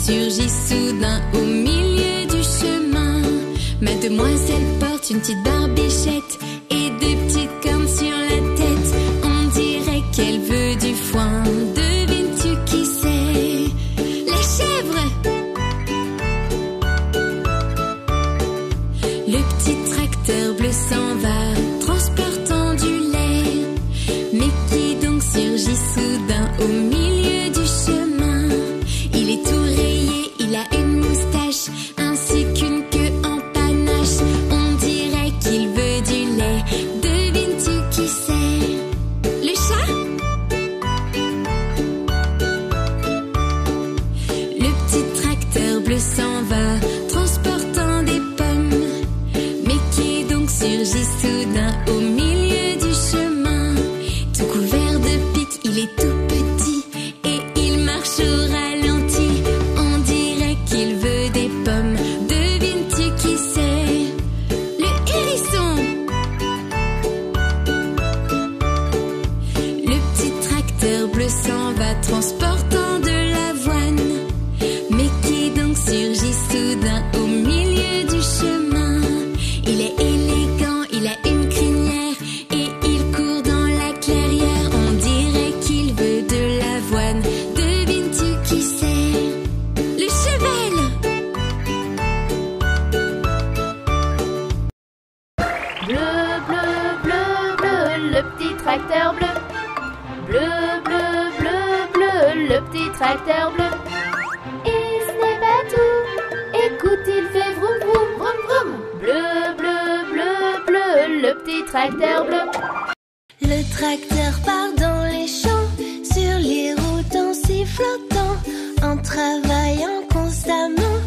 surgit soudain au milieu du chemin. Mademoiselle porte une petite barbichette et des petites cornes sur la tête. On dirait qu'elle veut du foin. Devines-tu qui c'est? La chèvre! Le petit tracteur bleu s'en va, transportant du lait. Mais qui donc surgit soudain au milieu du chemin? Il est tout rayé, il a une moustache, ainsi qu'une queue en panache. On dirait qu'il veut du lait. Devines-tu qui c'est? Le chat? Le petit tracteur bleu s'en va, transportant des pommes. Mais qui donc surgit soudain au milieu du chemin? Tout couvert de pics, il est tout petit et il marche au ralenti. On dirait qu'il veut des pommes. Devines-tu qui c'est? Le hérisson! Le petit tracteur bleu s'en va, transportant de l'avoine. Mais qui donc surgit soudain au milieu du chemin? Il est élégant, il a une crinière et il court dans la clairière. On dirait qu'il veut de l'avoine. Devines-tu qui c'est? Le cheval! Bleu, bleu, bleu, bleu, le petit tracteur bleu. Bleu, bleu, bleu, bleu, le petit tracteur bleu. Et ce n'est pas tout. Écoute, il fait vroom vroom, vroom vroom. Bleu, bleu, bleu, bleu, le petit tracteur bleu. Le tracteur part dans les champs, sur les routes en sifflotant, en travaillant constamment.